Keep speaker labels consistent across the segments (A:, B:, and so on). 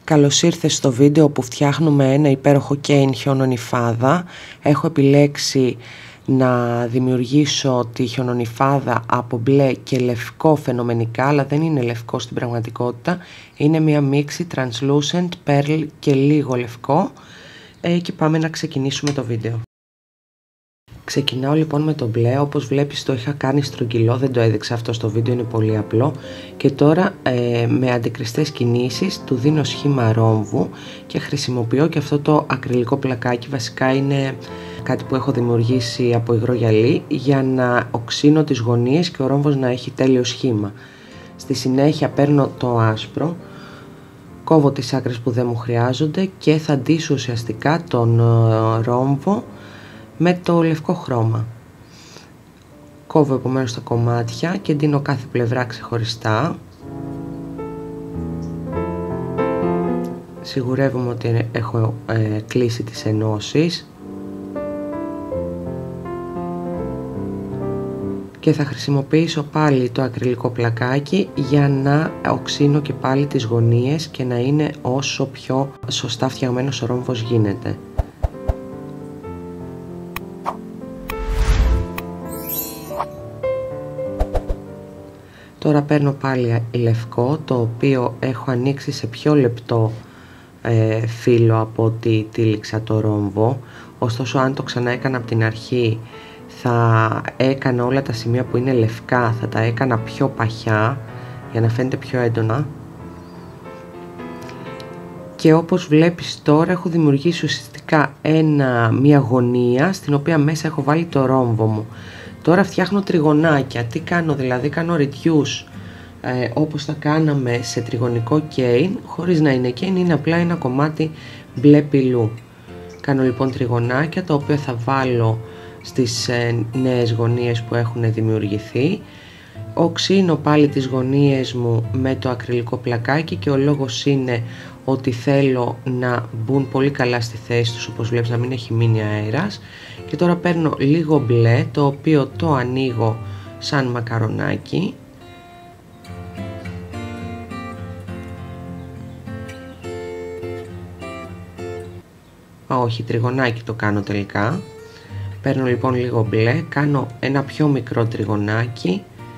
A: Καλώς ήρθες στο βίντεο που φτιάχνουμε ένα υπέροχο κέιν χιονονυφάδα. Έχω επιλέξει να δημιουργήσω τη χιονονυφάδα από μπλε και λευκό φαινομενικά, αλλά δεν είναι λευκό στην πραγματικότητα. Είναι μια μίξη translucent, pearl και λίγο λευκό. Και πάμε να ξεκινήσουμε το βίντεο. Ξεκινάω λοιπόν με το μπλε. Όπως βλέπεις το είχα κάνει στρογγυλό, δεν το έδειξα αυτό στο βίντεο, είναι πολύ απλό. Και τώρα με αντικριστές κινήσεις του δίνω σχήμα ρόμβου και χρησιμοποιώ και αυτό το ακριλικό πλακάκι. Βασικά είναι κάτι που έχω δημιουργήσει από υγρό γυαλί για να οξύνω τις γωνίες και ο ρόμβος να έχει τέλειο σχήμα. Στη συνέχεια παίρνω το άσπρο, κόβω τις άκρες που δεν μου χρειάζονται και θα ντύσω ουσιαστικά τον ρόμβο με το λευκό χρώμα. Κόβω επομένως τα κομμάτια και ντύνω κάθε πλευρά ξεχωριστά. Σιγουρεύομαι ότι έχω κλείσει τις ενώσεις και θα χρησιμοποιήσω πάλι το ακριλικό πλακάκι για να οξύνω και πάλι τις γωνίες και να είναι όσο πιο σωστά φτιαγμένος ο ρόμβος γίνεται. Τώρα παίρνω πάλι λευκό, το οποίο έχω ανοίξει σε πιο λεπτό φύλλο από ότι τύλιξα το ρόμβο. Ωστόσο αν το ξανά έκανα από την αρχή θα έκανα όλα τα σημεία που είναι λευκά, θα τα έκανα πιο παχιά για να φαίνεται πιο έντονα. Και όπως βλέπεις τώρα έχω δημιουργήσει ουσιαστικά μια γωνία στην οποία μέσα έχω βάλει το ρόμβο μου. Τώρα φτιάχνω τριγωνάκια. Τι κάνω δηλαδή? Κάνω reduce όπως θα κάναμε σε τριγωνικό κέιν, χωρίς να είναι κέιν, είναι απλά ένα κομμάτι μπλε πυλού. Κάνω λοιπόν τριγωνάκια τα οποία θα βάλω στις νέες γωνίες που έχουν δημιουργηθεί. Οξύνω πάλι τις γωνίες μου με το ακριλικό πλακάκι και ο λόγος είναι ότι θέλω να μπουν πολύ καλά στη θέση τους, όπως βλέπεις, να μην έχει μείνει αέρας. Και τώρα παίρνω λίγο μπλε, το οποίο το ανοίγω σαν μακαρονάκι. Όχι, τριγωνάκι το κάνω τελικά. Παίρνω λοιπόν λίγο μπλε, κάνω ένα πιο μικρό τριγωνάκι,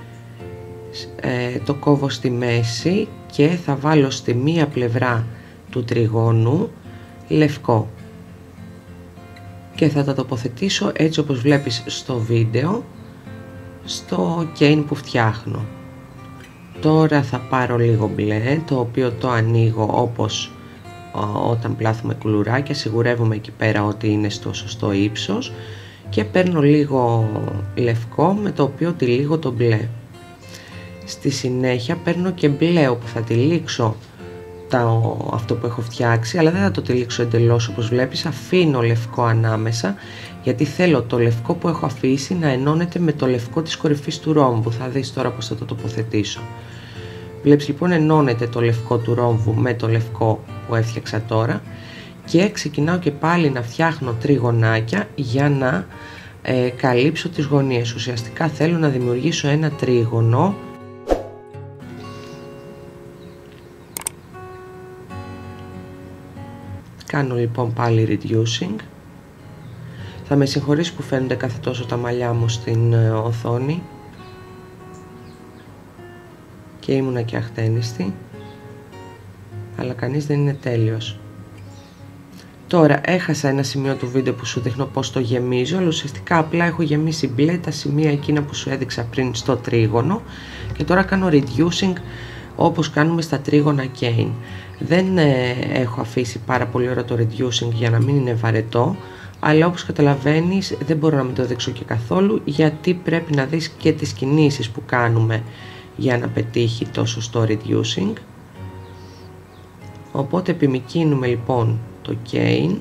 A: το κόβω στη μέση και θα βάλω στη μία πλευρά του τριγώνου λευκό και θα τα τοποθετήσω έτσι όπως βλέπεις στο βίντεο στο κέιν που φτιάχνω. Τώρα θα πάρω λίγο μπλε, το οποίο το ανοίγω όπως όταν πλάθουμε κουλουράκια, σιγουρεύομαι εκεί πέρα ότι είναι στο σωστό ύψος και παίρνω λίγο λευκό με το οποίο τυλίγω το μπλε. Στη συνέχεια παίρνω και μπλε όπου θα τυλίξω αυτό που έχω φτιάξει, αλλά δεν θα το τυλίξω εντελώς όπως βλέπεις, αφήνω λευκό ανάμεσα γιατί θέλω το λευκό που έχω αφήσει να ενώνεται με το λευκό της κορυφής του ρόμβου. Θα δεις τώρα πως θα το τοποθετήσω. Βλέπεις λοιπόν, ενώνεται το λευκό του ρόμβου με το λευκό που έφτιαξα τώρα και ξεκινάω και πάλι να φτιάχνω τριγωνάκια για να καλύψω τις γωνίες. Ουσιαστικά θέλω να δημιουργήσω ένα τρίγωνο. Κάνω λοιπόν πάλι reducing. Θα με συγχωρείς που φαίνονται κάθε τόσο τα μαλλιά μου στην οθόνη και ήμουνα και αχτένιστη, αλλά κανείς δεν είναι τέλειος. Τώρα έχασα ένα σημείο του βίντεο που σου δείχνω πως το γεμίζω, αλλά ουσιαστικά απλά έχω γεμίσει μπλε τα σημεία εκείνα που σου έδειξα πριν στο τρίγωνο και τώρα κάνω reducing όπως κάνουμε στα τρίγωνα κέιν. Δεν έχω αφήσει πάρα πολύ ώρα το reducing για να μην είναι βαρετό, αλλά όπως καταλαβαίνεις δεν μπορώ να μην το δείξω και καθόλου γιατί πρέπει να δεις και τις κινήσεις που κάνουμε για να πετύχει το σωστό reducing. Οπότε επιμικρύνουμε λοιπόν το κέιν,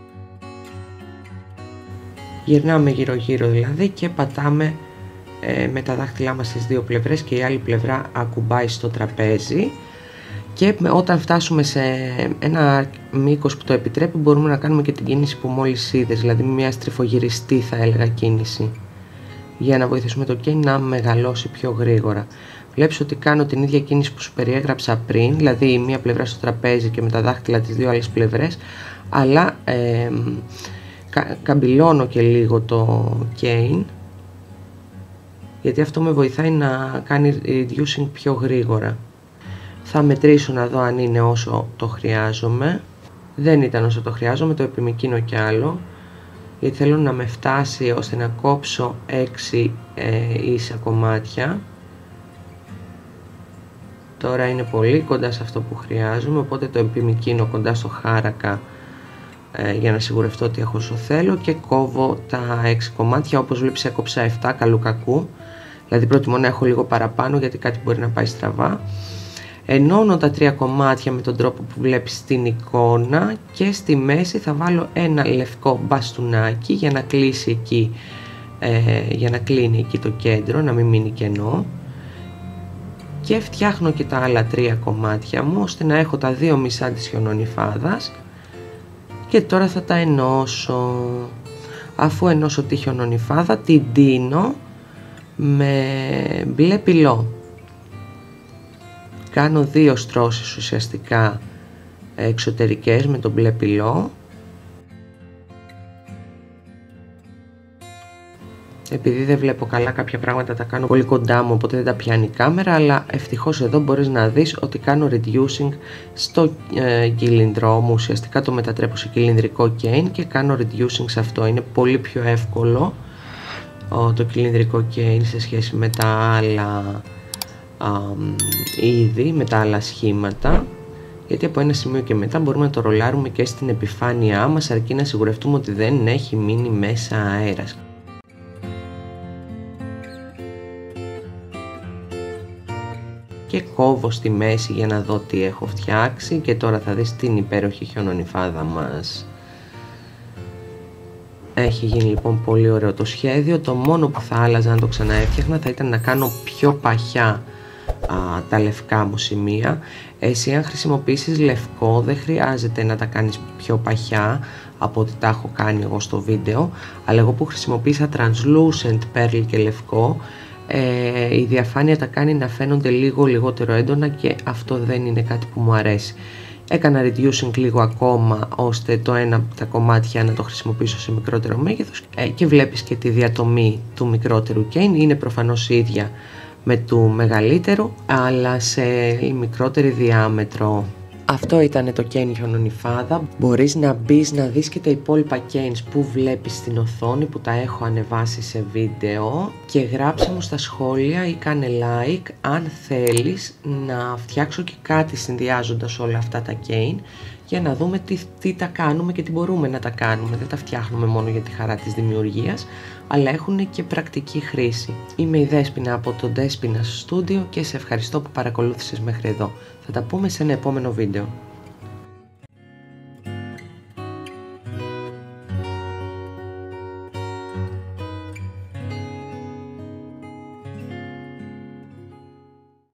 A: γυρνάμε γύρω γύρω δηλαδή και πατάμε με τα δάχτυλά μας στις δύο πλευρές και η άλλη πλευρά ακουμπάει στο τραπέζι και όταν φτάσουμε σε ένα μήκος που το επιτρέπει μπορούμε να κάνουμε και την κίνηση που μόλις είδες, δηλαδή μια στριφογυριστή θα έλεγα κίνηση, για να βοηθήσουμε το κέιν να μεγαλώσει πιο γρήγορα. Βλέπεις ότι κάνω την ίδια κίνηση που σου περιέγραψα πριν, δηλαδή μία πλευρά στο τραπέζι και με τα δάχτυλα τις δύο άλλες πλευρές, αλλά καμπυλώνω και λίγο το cane, γιατί αυτό με βοηθάει να κάνει reducing πιο γρήγορα. Θα μετρήσω να δω αν είναι όσο το χρειάζομαι. Δεν ήταν όσο το χρειάζομαι, το επιμικρύνω κι άλλο, γιατί θέλω να με φτάσει ώστε να κόψω 6 ίσα κομμάτια. Τώρα είναι πολύ κοντά σε αυτό που χρειάζομαι, οπότε το επιμικρύνω κοντά στο χάρακα για να σιγουρευτώ ότι έχω όσο θέλω και κόβω τα 6 κομμάτια. Όπως βλέπεις έκοψα 7 καλού κακού, δηλαδή προτιμώ να έχω λίγο παραπάνω γιατί κάτι μπορεί να πάει στραβά. Ενώνω τα 3 κομμάτια με τον τρόπο που βλέπεις στην εικόνα και στη μέση θα βάλω ένα λευκό μπαστούνάκι για να κλείσει εκεί, για να κλείνει εκεί το κέντρο, να μην μείνει κενό. Και φτιάχνω και τα άλλα 3 κομμάτια μου ώστε να έχω τα 2 μισά της χιονονυφάδας και τώρα θα τα ενώσω. Αφού ενώσω τη χιονονυφάδα την ντύνω με μπλε πυλό. Κάνω 2 στρώσεις ουσιαστικά εξωτερικές με τον μπλε πυλό. Επειδή δεν βλέπω καλά κάποια πράγματα τα κάνω πολύ κοντά μου, οπότε δεν τα πιάνει η κάμερα, αλλά ευτυχώς εδώ μπορείς να δεις ότι κάνω reducing στο κύλινδρό μου, ουσιαστικά το μετατρέπω σε κυλινδρικό cane και κάνω reducing σε αυτό. Είναι πολύ πιο εύκολο το κυλινδρικό cane σε σχέση με τα άλλα είδη, με τα άλλα σχήματα, γιατί από ένα σημείο και μετά μπορούμε να το ρολάρουμε και στην επιφάνειά μας, αρκεί να σιγουρευτούμε ότι δεν έχει μείνει μέσα αέρας. Και κόβω στη μέση για να δω τι έχω φτιάξει και τώρα θα δεις την υπέροχη χιονονυφάδα μας. Έχει γίνει λοιπόν πολύ ωραίο το σχέδιο. Το μόνο που θα άλλαζα αν το ξαναέφτιαχνα θα ήταν να κάνω πιο παχιά τα λευκά μου σημεία. Εσύ αν χρησιμοποιήσεις λευκό δεν χρειάζεται να τα κάνεις πιο παχιά από ό,τι τα έχω κάνει εγώ στο βίντεο, αλλά εγώ που χρησιμοποίησα translucent pearl και λευκό, η διαφάνεια τα κάνει να φαίνονται λίγο λιγότερο έντονα και αυτό δεν είναι κάτι που μου αρέσει. Έκανα reducing λίγο ακόμα ώστε το ένα από τα κομμάτια να το χρησιμοποιήσω σε μικρότερο μέγεθος και βλέπεις και τη διατομή του μικρότερου cane είναι προφανώς ίδια με του μεγαλύτερου, αλλά σε μικρότερη διάμετρο. Αυτό ήταν το cane χιονονυφάδα. Μπορείς να μπεις να δεις και τα υπόλοιπα canes που βλέπεις στην οθόνη που τα έχω ανεβάσει σε βίντεο και γράψε μου στα σχόλια ή κάνε like αν θέλεις να φτιάξω και κάτι συνδυάζοντας όλα αυτά τα cane για να δούμε τι τα κάνουμε και τι μπορούμε να τα κάνουμε. Δεν τα φτιάχνουμε μόνο για τη χαρά της δημιουργίας, αλλά έχουν και πρακτική χρήση. Είμαι η Δέσποινα από το Despina's Studio και σε ευχαριστώ που παρακολούθησες μέχρι εδώ. Θα τα πούμε σε ένα επόμενο βίντεο.